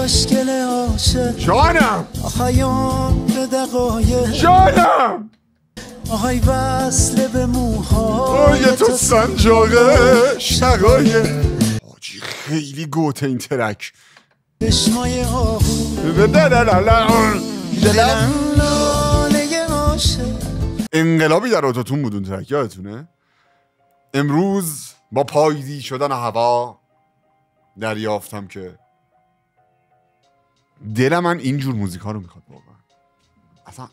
خوشگل عاشق جانم آخایان به دقایق جانم آهای وصله به موهای تو سنجاقه شقایق حاجی خیلی گوته این ترک چشمای آهو دلم لاله عاشق. انقلابی در آتاتون بود اون ترک، یادتونه؟ امروز با پاییزی شدن هوا دریافتم که دل من اینجور موزیک ها رو میخواد واقعا. اصلا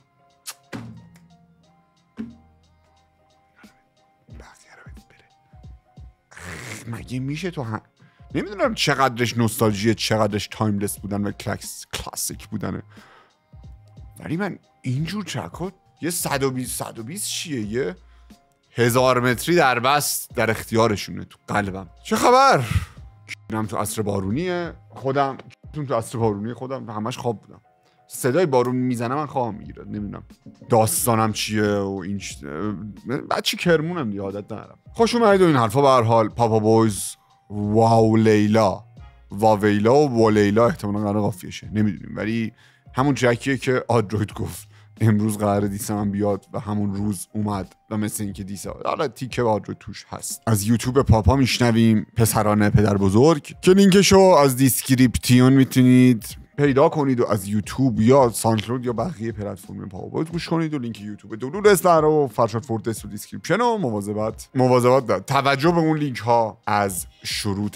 مگه میشه تو نمیدونم چقدرش نوستالژیه، چقدرش تایملس بودن و کلاسیک بودنه، ولی من اینجور ترکات یه 120 چیه، یه 1000 متری در بست در اختیارشونه تو قلبم. چه خبر؟ من تو عصر بارونیه خودم، تو عصر بارونی خودم همش خواب بودم، صدای بارون میزنه من خوابم میگیره، نمیدونم داستانم چیه و این بچه کرمونم دیگه، عادت ندارم. خوش اومدید و این حرفا. به هر حال پاپا بویز واو لیلا واویلا و والیلا احتمالاً قرار قافیه شه، نمیدونیم، ولی همون ترکیه که آدروید گفت امروز قرار دیس من بیاد و همون روز اومد و مثل اینکه دیس حالا تیکه آدروید توش هست. از یوتیوب پاپا میشنویم، پسرانه پدر بزرگ، که لینکشو از دیسکریپتیون میتونید پیدا کنید و از یوتیوب یا ساندکلاود یا بقیه پلتفرم پاپا بویز گوش کنید و لینک یوتیوب دولول اسلر و فرشاد فوردس و دیسکریپشن و مواظبت داد. توجه به اون لینک ها از شروط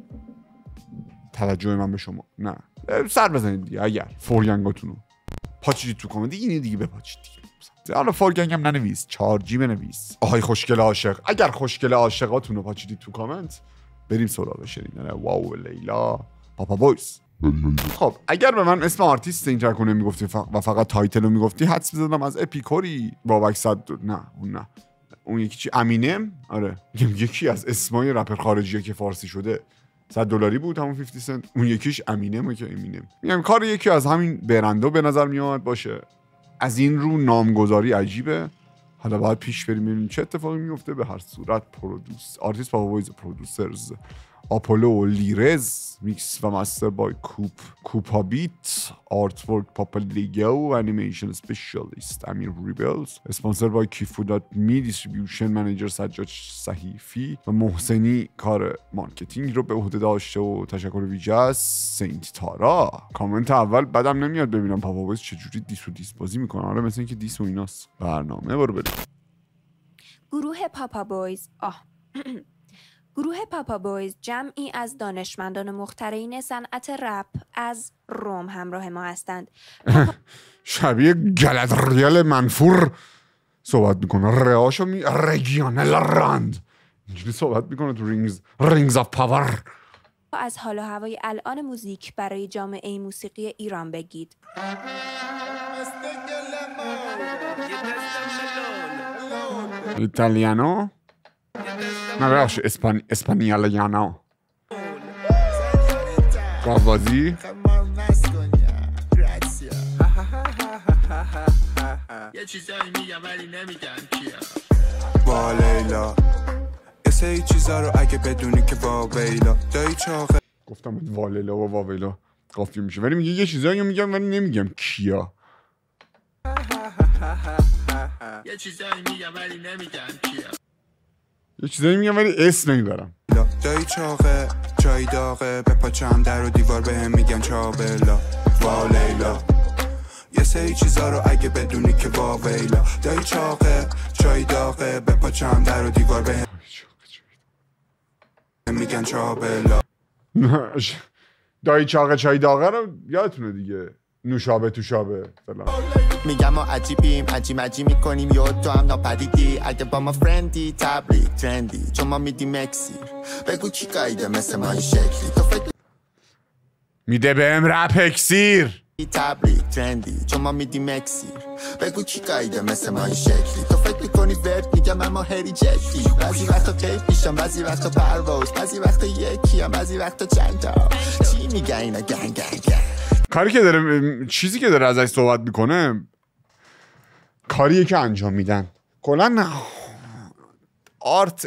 توجه من به شما. نه سر بزنید دیگه، اگر فورگنگاتونو پاچید تو کامنت اینی دیگه بپاچید دیگه. حالا فورگنگ هم ننویس، چارجی بنویس. آهای خوشگل عاشق، اگر خوشگل عاشقاتونو پاچیدید تو کامنت بریم سراغش. یعنی واو لیلا پاپا بویز. خب اگر به من اسم آرتیست این ترک رو نمیگفتی و فقط تایتل رو میگفتی حدس می‌زدم از اپیکوری بابک صد. نه اون یکی چی؟ امینم. آره یکی از اسمای رپر خارجیه که فارسی شده $100 بود همون 50 سنت. اون یکیش امینمه که امینم میگم کار یکی از همین برندو به نظر میاد باشه. از این رو نامگذاری عجیبه. حالا باید پیش بریم ببینیم چه اتفاقی میفته. به هر صورت آرتیست پاپا بویز پرودوسرز آپولو و لیرز، میکس و مستر بای کوپا بیت، آرت ورک پاپا لیگو، انیمیشن اسپشیالیست امیر ریبلز، اسپانسر بای کیفو می، دیستریبیوشن منیجر سجاد صحیفی و محسنی کار مارکتینگ رو به عهده داشته و تشکر ویژه از سینت تارا. کامنت اول بدم نمیاد ببینم پاپا بویز چجوری دیس بازی میکنه. آره مثل اینکه دیس و ایناست. برنامه برو بریم. گروه پاپا بویز جمعی از دانشمندان مخترعین صنعت رپ از روم همراه ما هستند. شبیه گلادریال منفور صحبت میکنه. رئاشو رگیانل راند اینجوری صحبت میکنه تو رینگز آف پاور. از حال و هوای الان موزیک برای جامعه موسیقی ایران بگید. ایتالیانو نه بخش اسپانیالیانو گاوازی یه چیزایی میگم ولی نمیگم کیا. وا لیلا یه سری چیزا رو اگه بدونی که واویلا دایی چاقه. گفتم وا لیلا و واویلا قافیه میشه، ولی میگه یه چیزایی میگم ولی نمیگم کیا. یه چیزایی میگم ولی نمیگم کیا. یه چیزایی میگم ولی اسم نمیبرم. دایی چاقه چای داغه به پاچم در و دیوار بهم میگن چابلا. وا لیلا یه سری چیزا رو اگه بدونی که واویلا دایی چاقه چای داغه به پاچم در و دیوار بهم میگن چابلا. دایی چاقه چای داغه رو یادتونه دیگه، نوشابه توشابه فلان. میگم ما عجیبیم عجی میکنیم یا تو هم ناپدیدی. اگه با ما فرندی تبلیغ ترندی چون ما میدیم اکسیر. بگو کی قایده مثل ما این شکلی تو فکر میده بهم رپ اکسیر. تبلیغ ترندی چون ما میدیم اکسیر. بگو کی قایده مثل ما این شکلی تو فکر میکنی ورد میگم اما هری جدی. بعضی وقتا قیف میشم بعضی وقتا پرواز بعضی وقتا یکی هم بعضی وقتا چند تا. چی میگه اینا گنگ کاری که داره چیزی که داره ازش صحبت میکنه کاریه که انجام میدن. کلا آرت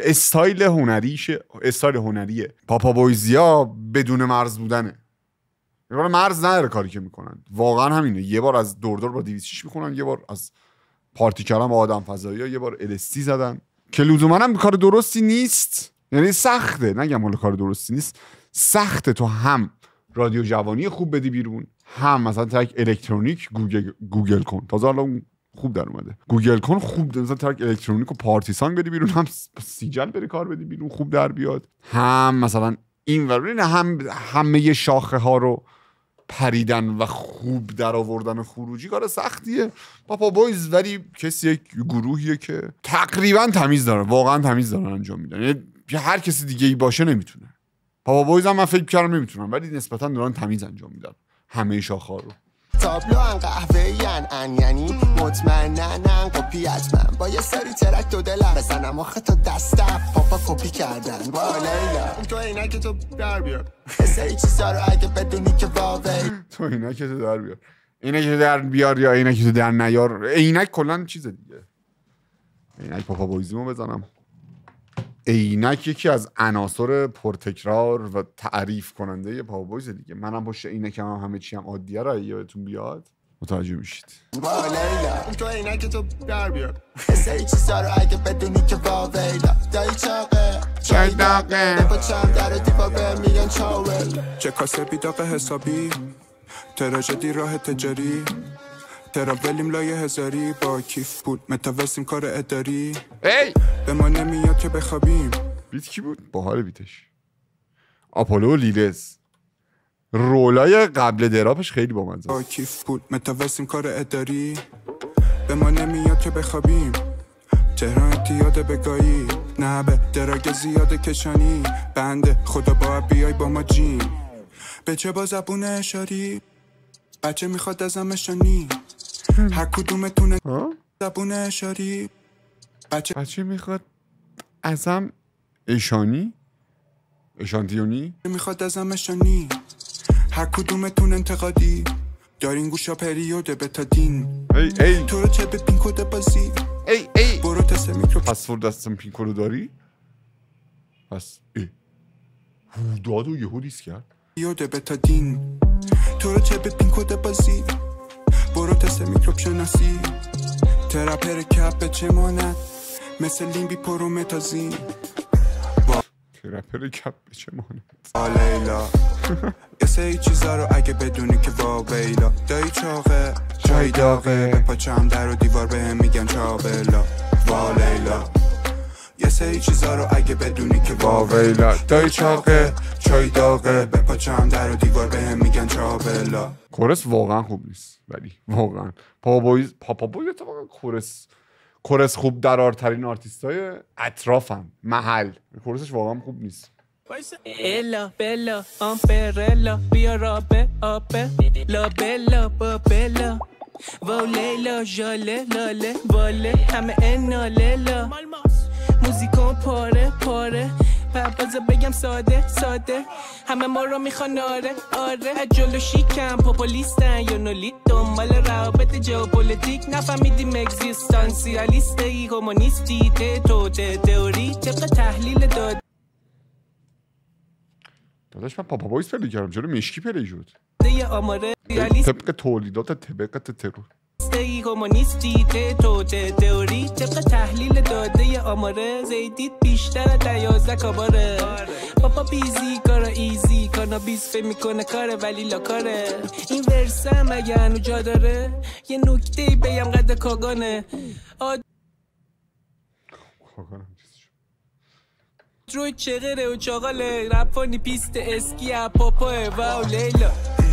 استایل هنریه. پاپا بویزیا بدون مرز بودنه. یه مرز نداره کاری که میکنن. واقعا همینه. یه بار از دوردور با 206 میخونن، یه بار از پارتی کردن با آدم فضایی ها، یه بار LSD زدن که لزوما هم کار درستی نیست. یعنی سخته، نگم حالا کار درستی نیست، سخته تو هم رادیو جوانی خوب بدی بیرون، هم مثلا ترک الکترونیک گوگل کن. تازه حالا اون خوب در اومده، گوگل کن خوب، مثلا ترک الکترونیک و پارتی سانگ بدی بیرون، هم سیجل بری کار بدی بیرون خوب در بیاد، هم مثلا این ورین همه شاخه ها رو پریدن و خوب در آوردن خروجی کار سختیه. پاپا بویز ولی کسی یک گروهیه که تقریبا تمیز داره، واقعا تمیز دارن انجام میدن. یعنی هر کسی دیگه ای باشه نمیتونه. پاپا بویز هم من فکر کردم نمیتونن، ولی نسبتا دارن تمیز انجام میدن همه شاخه ها رو. تابلو ان قهوه‌ای ان یعنی مطمئنن کپی از من با یه سری ترک دو دلم بزنم آخه تا دستم پاپا کپی کردن. وا لیلا تو عینک تو در بیار سری چیزا رو اگه بدونی که واوی تو عینک تو در بیار، عینک تو در بیار یا عینک تو در نیار. عینک کلا چیز دیگه. عینک پاپا بویزیمو بزنم. عینک یکی از عناصر پرتکرار و تعریف کننده پاپا بویز دیگه. منم پشت عینکم همه چی هم عادیه رو یادتون بیاد متوجه میشید. وا لیلا تو عینک تو در بیار سری چیزا رو اگه بدونی که واویلا دایی چاقه چای داغه با چند در دیوار به میگن چاول چه کاسه بیداغ حسابی تراژدی راه تجاری تراولیم لایه هزاری با کیف پول متوسیم کار اداری ای به ما نمیاد که بخوابیم. بیت کی بود؟ باحال بیتش. آپولو و لیلز. رولای قبل دراپش خیلی بامزه. با کیف پول متوسیم کار اداری به ما نمیاد که بخوابیم. تهران اتیاد بگایی نه به دراگ زیاد کشانی بنده خدا با بیای با ما جیم به چه با زبون اشاری بچه میخواد ازم اشانی هر کدومتونه زبون اشاری بچه میخواد ازم اشانی اشانتیونی میخواد ازم اشانی هر کدومتون انتقادی دارین گوشا پریوده بتادین ای تو رو چه به پین کد بازی ای برو تست میکرو پسورد دستم پین کدو داری؟ پس هوداد و یهو دیس کرد یاده بتادین تو رو چه به پین کد بازی برو تست میکروب شناسی تراپر کپ به چه ماند مثل لیمبی پرومتازین تراپر کپ به چه ماند لیلا یه سری چیزا رو اگه بدونی که واویلا دایی چاقه چای داغه به پاچم در و دیوار بهم میگن چابلا وا لیلا یه سری چیزا رو اگه بدونی که واویلا دایی چاقه چای داغه به پاچم در و دیوار بهم میگن چابلا. کورس واقعا خوب نیست ولی واقعا پاپا بویز اتفاقا کورس خوب درارترین آرتیستای اطرافم محل. کورسش واقعا خوب نیست. الا بلا آمپرلا بیا رابه آبه لا بلا با بلا و لیلا جاله لاله باله همه انا لیلا موزیکون پاره پاره بازا بگم ساده ساده همه ما رو میخوان آره جلو شیکم پاپولیستن یا نولی دنبال روابط جئوپلیتیک نفهمیدیم اگزیستانسیالیسته ای کمونیستی تو تئوری طبق تحلیل داد داداش من پاپا بویز پلی کردم چرا مشکی پلی شد؟ آماره طبق تولیدات طبقت ترور ای کمونیستی تو تئوری طبق تحلیل داده آماره زیدید بیشتر از 11 کاباره پاپا بیزی کارا ایزی کانابیس فهم میکنه کاره ولی لاکاره این ورسم اگه هنو جا داره یه نکته بگم قد کاگانه روی چغره و چاقاله رپانی پیست اسکی پاپا واو لیلا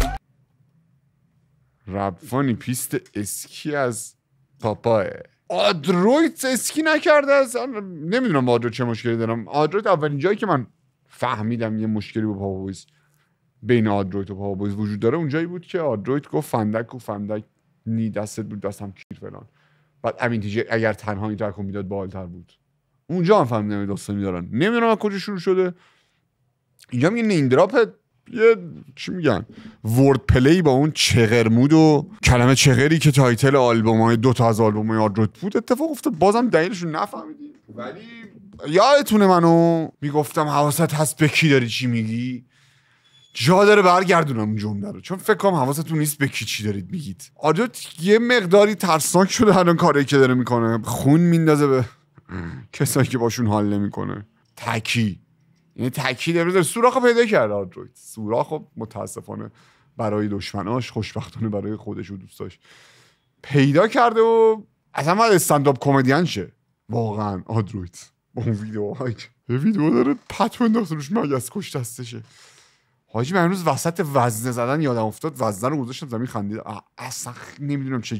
ربفانی پیست اسکی از پاپاه. آدرویت اسکی نکرده اصلا. نمیدونم آدرویت چه مشکلی دارم. آدرویت اولین جایی که من فهمیدم یه مشکلی با پاپا بویز بین آدرویت و پاپا بویز وجود داره اونجایی بود که آدرویت گفت فندک و فندک نی دستت بود دستم کیر فلان. بعد امین تیجی اگر تنها این ترکو میداد باحال‌تر بود. اونجا هم فهمیدم داستانی دارن. نمیدونم از کجا شروع شده. اینجا میگه نیم دراپ یه چی میگن ورد پلی با اون چغرمود و کلمه چغری که تایتل آلبومای دو تا از آلبومای آدرویت بود اتفاق افتاد. بازم دلیلشو نفهمیدیم ولی یادتونه منو میگفتم حواست هست به کی داری چی میگی جا داره برگردونم اون جمله رو، چون فکر کنم حواستون نیست به کی چی دارید میگید. آدوت یه مقداری ترسناک شده الان کاری که داره میکنه، خون میندازه به کسایی که باشون حال نمیکنه. تکی، یعنی تکی داره سوراخو پیدا کرده آندروید. سوراخو متاسفانه برای دشمناش، خوشبختانه برای خودش و دوستاش پیدا کرده و اصلا باید استندآپ کمدین شه واقعا آندروید. با اون ویدیو داره پتو انداخته روش مگس کش دستشه. حاجی من امروز وسط وزنه زدن یادم افتاد، وزنه رو گذاشتم زمین خندید. اصلا نمیدونم چه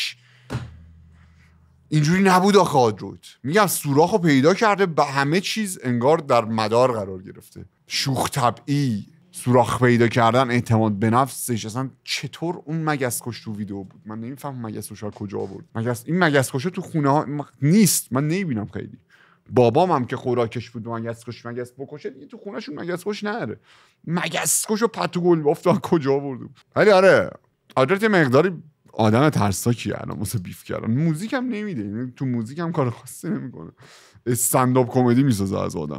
اینجوری نبود آخه آندروید. میگم سوراخو پیدا کرده، به همه چیز انگار در مدار قرار گرفته. شوخ طبعی، سوراخ پیدا کردن، اعتماد به نفسش. اصلا چطور اون مگس کش تو ویدیو بود؟ من نمیفهمم مگس کش کجا آورد. این مگس کش تو خونه ها نیست، من نمیبینم خیلی. بابام هم که خوراکش بود مگس بکشه دیگه تو خونه شون مگس کش نره. مگس کشو پتو گل بافت کجا آورد. ولی آره آدرت مقداری آدم ترسناکیه الان واسه بیف کردن. موزیک هم نمیده، یعنی تو موزیک هم کار خاصی نمیکنه. استندآپ کمدی میسازه از آدم.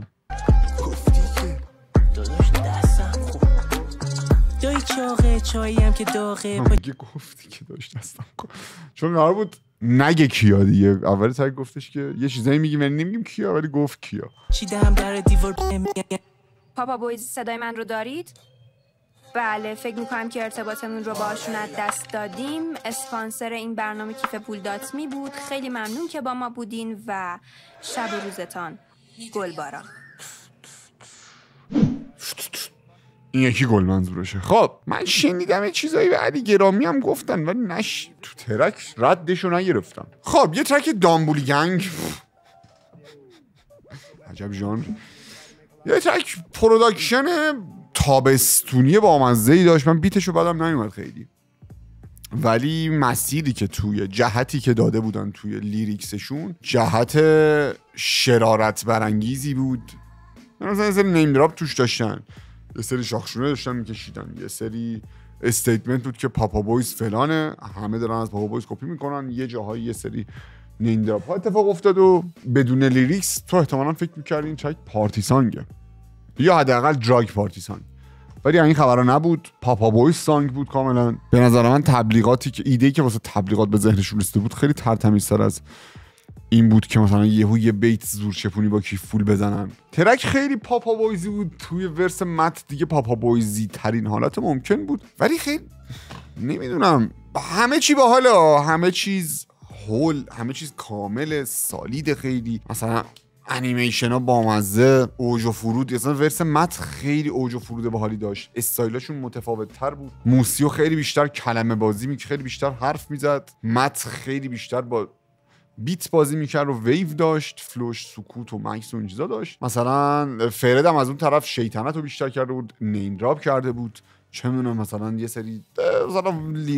دای چاقه چایی هم که داغه میگه گفتی که داشت دستم کن، چون قرار بود نگه کیا دیگه. اول تک گفتش که یه چیزایی میگیم ولی نمیگیم کیا، ولی گفت کیا. چیدم در دیوار. پاپا بویز صدای من رو دارید؟ بله، فکر میکنم که ارتباطمون رو باشون از دست دادیم. اسپانسر این برنامه کیف پولداتمی بود. خیلی ممنون که با ما بودین و شب و روزتان گلباران. این یکی گل منظورشه. خب من شنیدم یه چیزایی به علی گرامی هم گفتن ولی تو ترک ردشو نگرفتم. خب یه ترک دامبولی گنگ، عجب ژانر، یه ترک پروداکشن تابستونی با مزه‌ای داشت. من بیتشو بعدم نمیومد خیلی، ولی مسیری که توی جهتی که داده بودن توی لیریکسشون جهت شرارت برانگیزی بود. مثلا یه سری نیم دراپ توش داشتن، یه سری شاخشونه داشتن میکشیدن، یه سری استیتمنت بود که پاپا بویز فلانه، همه دارن از پاپا بویز کپی میکنن. یه جاهایی یه سری نیم دراپ ها اتفاق افتاد و بدون لیریکس تو احتمالاً فکر می‌کردی این ترک پارتی سانگه یا حداقل دراگ پارتی سانگ، ولی این خبرها نبود. پاپا بویز سانگ بود کاملا. به نظر من تبلیغاتی که ایده‌ای که واسه تبلیغات به ذهنشون رسیده بود خیلی ترتمیزتر از این بود که مثلا یه بیت زور چپونی با کیف فول بزنن. ترک خیلی پاپا بویزی بود، توی ورس مت دیگه پاپا بویزی ترین حالت ممکن بود، ولی خیلی نمیدونم، همه چی باحاله، همه چیز هول، همه چیز کامل سالید. خیلی مثلا انیمیشن ها بامزه، اوج و فرود. مثلا ورس مت خیلی اوج و فرود باحالی داشت، استایلشون متفاوت تر بود. موسیو خیلی بیشتر کلمه بازی خیلی بیشتر حرف میزد. مت خیلی بیشتر با بیت بازی میکرد و ویو داشت، فلوش، سکوت و مکس و این چیزا داشت. مثلا فرد هم از اون طرف شیطنت رو بیشتر کرده بود، نیم دراپ کرده بود، چه میدونم مثلا یه سری مثلا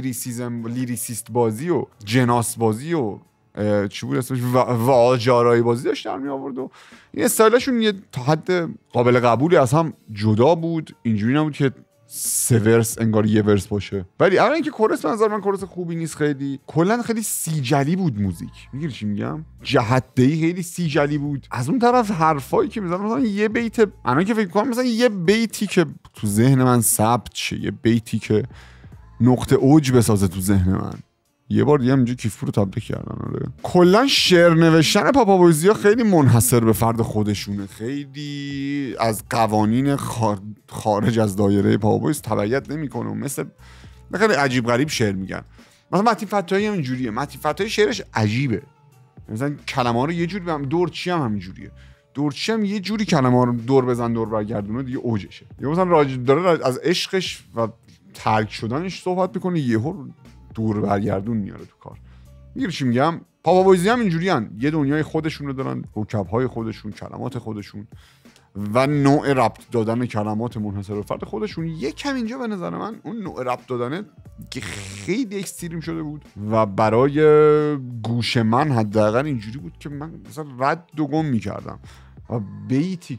لیریسیست بازی و جناس بازی و چی بود اسمش واجارای بازی داشت در می آورد و این استایلشون یه تا حد قابل قبولی از هم جدا بود. اینجوری نبود که سه ورس انگار یه ورس باشه. ولی اولا اینکه کورس به نظر من کورس خوبی نیست، خیلی کلا خیلی سیجلی بود موزیک. میگیری چی میگم؟ جهت‌دهی خیلی سیجلی بود. از اون طرف حرفایی که میذارن مثلا یه بیت، الان که فکر کنم مثلا یه بیتی که تو ذهن من ثبت شه، یه بیتی که نقطه اوج بسازه تو ذهن من، یه بار دیگه اینجا کیف رو تبلیغ کردن. آره کلا شعر نوشتن پاپا بویزیا خیلی منحصر به فرد خودشونه، خیلی از قوانین خارج از دایره پاپا بویز تبعیت نمیکنه، مثل خیلی عجیب غریب شعر میگن. مثلا متین فتاحی هم اینجوریه، متین فتاحی شعرش عجیبه، مثلا کلمه‌ها رو یه جوری دورچی هم همینجوریه، دورچی هم یه جوری کلمه‌ها رو دور بزن دور برگردونه دیگه اوجشه. یا مثلا داره از عشقش و ترک شدنش صحبت میکنه، یهو دور برگردون میاره تو کار. میگیری چی میگم؟ پاپا بویزی هم اینجوریان، یه دنیای خودشون رو دارن، کوکب‌های خودشون، کلمات خودشون و نوع ربط دادن کلمات منحصر به فرد خودشون. یکم اینجا به نظر من اون نوع ربط دادنه که خیلی اکستریم شده بود و برای گوش من حداقل اینجوری بود که من مثلا رد و گم میکردم. و بیتی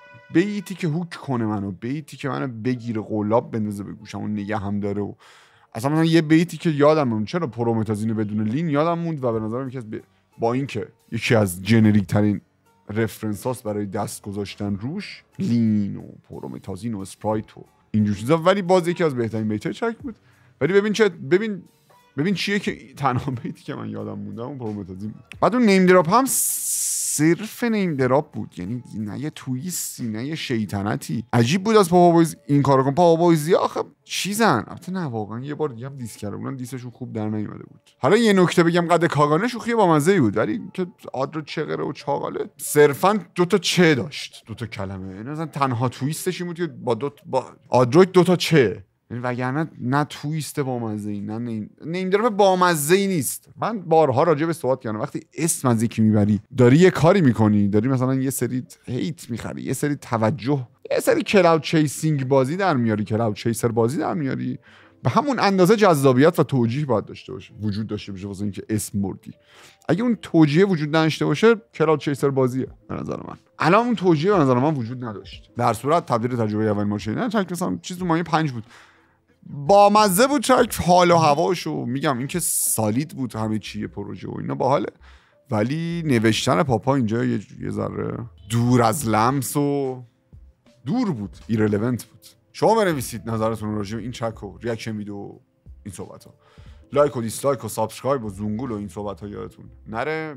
که هوک کنه منو، بیتی که منو بگیره قلاب بندازه به گوشم و نگه هم داره. و اصلا مثلا یه بیتی که یادم موند، چرا پرومتازین بدون لین یادم موند و به نظرم یکی از با این که یکی از جنریک ترین رفرنس هاست برای دست گذاشتن روش، لین و پرومتازین و اسپرایت و اینجور چیزا، ولی باز یکی از بهترین بیت‌های چک بود. ولی ببین چیه که تنها بیتی که من یادم مونده اون پرومتازی بود. بعد اون نیم دراپ هم صرف نیم دراپ بود، یعنی نه یه تویستی نه یه شیطنتی. عجیب بود از پاپا بویز این کارو کنه. پاپا بویز آخه چیزن، البته نه واقعا یه بار دیگه هم دیس کرده بودن، دیسشون خوب در نیومده بود. حالا یه نکته بگم، قد کاگانه شوخی بامزه‌ای بود، ولی که آدرو چغره و چاقاله صرفا دو تا چه داشت، دو تا کلمه. یعنی مثلا تنها تویستش این بود که با آدروید دو تا چه، یعنی وگرنه نه تویست بامزه‌ای نه نیم دراپ بامزه‌ای نیست. من بارها راجع به صحبت کردم، وقتی اسم از یکی میبری، داری یه کاری میکنی، داری مثلا یه سری هیت میخری، یه سری توجه، یه سری کلاود چیسینگ بازی در میاری، کلاود چیسر بازی در میاری، به همون اندازه جذابیت و توجیه باید داشته باشه، وجود داشته باشه واسه اینکه اسم بردی. اگه اون توجیه وجود نداشته باشه، کلاود چیسر بازیه به نظر من. الان اون توجیه به نظر من وجود نداشت. در صورت تبدیل تجربه اول ماشین نه چک مثلا چیز تو مایه 5 بود، با مزه بود، چک حال و هواشو میگم، این که سالید بود همه چیه، پروژه و اینا باحاله، ولی نوشتن پاپا اینجا یه ذره دور از لمس و دور بود، ایرلوونت بود. شما بنویسید نظرتون راجع به این چک و ریاکشن ویدیو، این صحبت ها، لایک و دیسلایک و سابسکرایب و زنگول و این صحبت ها یادتون نره.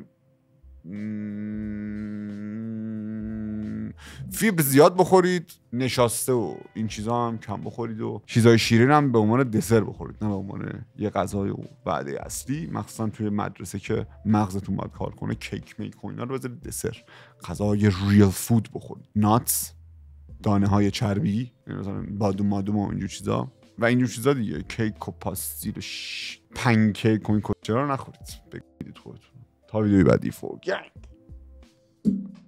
فیبر زیاد بخورید، نشاسته و این چیزا هم کم بخورید و چیزای شیرین هم به عنوان دسر بخورید، نه به عنوان یه غذای و وعده اصلی. مخصوصا توی مدرسه که مغزتون باید کار کنه، کیک میک و اینا رو بذارید دسر. غذای ریل فود بخورید، ناتس، دانه های چربی، مثلا بادوم مادوم و اینجور چیزا و اینجور چیزا دیگه، کیک و پاستیل پنکیک و این کچرا رو نخورید. بگید خودتون. تا ویدیوی بعدی فور گنگ.